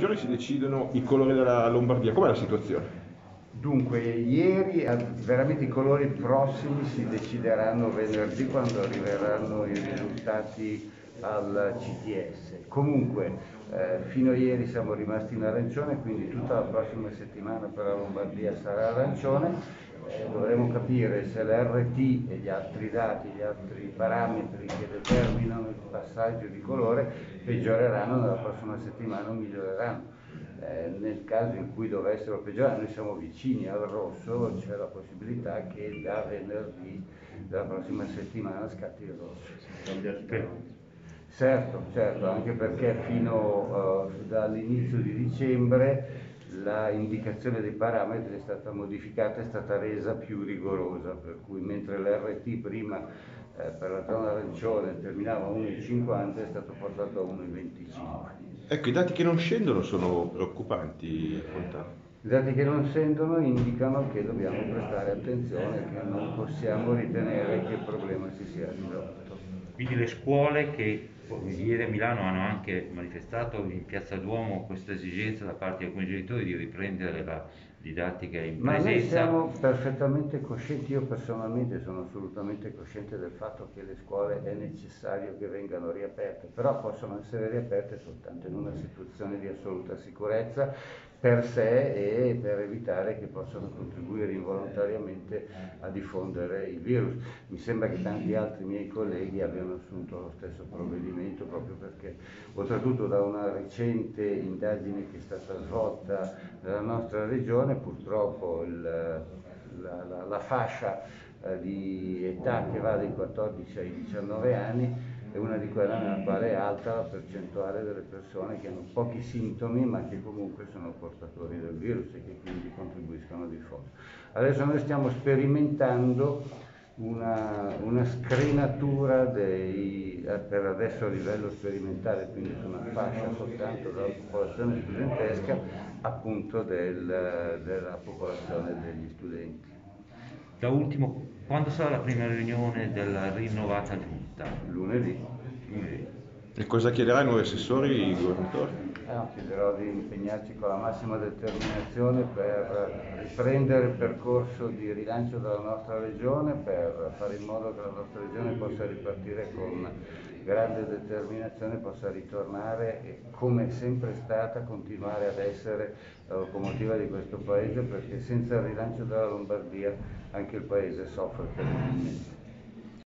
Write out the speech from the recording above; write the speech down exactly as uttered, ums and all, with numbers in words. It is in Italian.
giorni si decidono i colori della Lombardia. Com'è la situazione? Dunque, ieri eh, veramente i colori prossimi si decideranno venerdì quando arriveranno i risultati al C T S. Comunque, eh, fino a ieri siamo rimasti in arancione, quindi tutta la prossima settimana per la Lombardia sarà arancione. Eh, dovremo capire se l'R T e gli altri dati, gli altri parametri che determinano il passaggio di colore peggioreranno nella prossima settimana o miglioreranno. Eh, nel caso in cui dovessero peggiorare, noi siamo vicini al rosso, c'è la possibilità che da venerdì della prossima settimana scatti il rosso. Certo, certo, anche perché fino uh, dall'inizio di dicembre la indicazione dei parametri è stata modificata, è stata resa più rigorosa, per cui mentre l'R T prima eh, per la zona arancione terminava a uno virgola cinquanta è stato portato a uno virgola venticinque. Ecco, i dati che non scendono sono preoccupanti, Fontana. I dati che non sentono indicano che dobbiamo prestare attenzione, che non possiamo ritenere che il problema si sia risolto. Quindi le scuole che ieri a Milano hanno anche manifestato in Piazza Duomo questa esigenza da parte di alcuni genitori di riprendere la didattica in Ma noi presenza. siamo perfettamente coscienti, io personalmente sono assolutamente cosciente del fatto che le scuole è necessario che vengano riaperte, però possono essere riaperte soltanto in una situazione di assoluta sicurezza per sé e per evitare che possano contribuire involontariamente a diffondere il virus. Mi sembra che tanti altri miei colleghi abbiano assunto lo stesso provvedimento proprio perché, oltretutto da una recente indagine che è stata svolta nella nostra regione, purtroppo il, la, la, la fascia eh, di età che va dai quattordici ai diciannove anni è una di quelle nella quale è alta la percentuale delle persone che hanno pochi sintomi ma che comunque sono portatori del virus e che quindi contribuiscono a diffondere. Adesso noi stiamo sperimentando una, una screenatura dei, per adesso a livello sperimentale, quindi su una fascia soltanto della popolazione studentesca, appunto del, della popolazione degli studenti. Da ultimo, quando sarà la prima riunione della rinnovata giunta? Lunedì. Lunedì. E cosa chiederà ai nuovi assessori, i governatori? Eh, no, chiederò di impegnarci con la massima determinazione per riprendere il percorso di rilancio della nostra regione, per fare in modo che la nostra regione possa ripartire con grande determinazione, possa ritornare e, come è sempre stata, continuare ad essere la locomotiva di questo paese, perché senza il rilancio della Lombardia anche il paese soffre terribilmente.